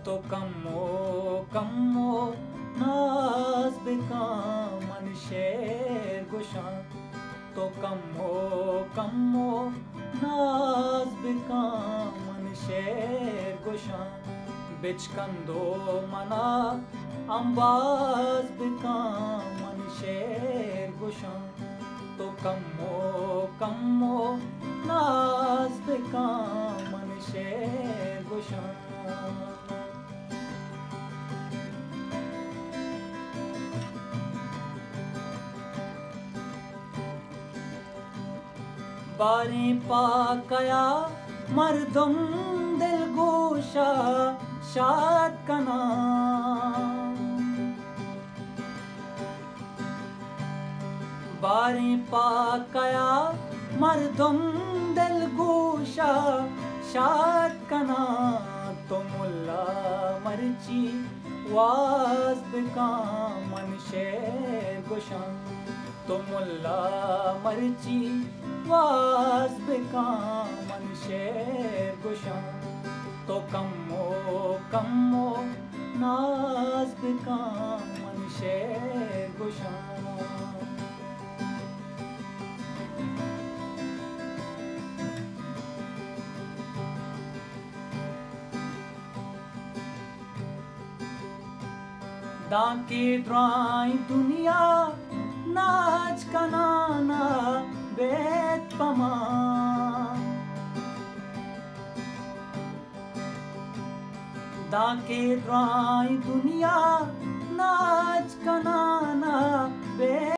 तो कम्मो नाज बिकाम मन शेर गुशां तो कम्मो नाज बिकाम मन शेर गुशां बिचकंदो मना अंबाज बिकाम मन शेर गुशां तो कम्मो नाज बिकाम मन शेर गुशां बारें पाकया मर्दम दिल गोशा शाद कना बारें पाकया मर्दम दिल गोशा शाद कना तो मुल्ला मर्ची वाज बिकाम मन शेर गुशां तो मुल्ला मर्ची वाज बिकाम मन शेर गुशां तो कम्मो नाज बिकाम मन शेर गुशां दांके द्राई दुनिया नाच कनाना बेत पमा दांके द्राई दुनिया नाच कनाना बेत